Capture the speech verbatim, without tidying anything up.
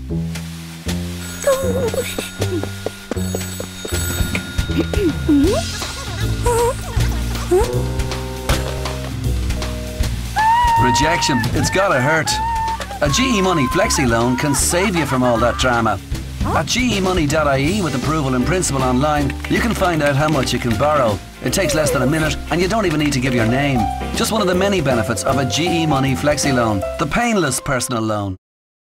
Rejection, it's gotta hurt. A G E Money Flexi Loan can save you from all that drama. At G E money dot I E with approval in principle online, you can find out how much you can borrow. It takes less than a minute and you don't even need to give your name. Just one of the many benefits of a G E Money Flexi Loan, the painless personal loan.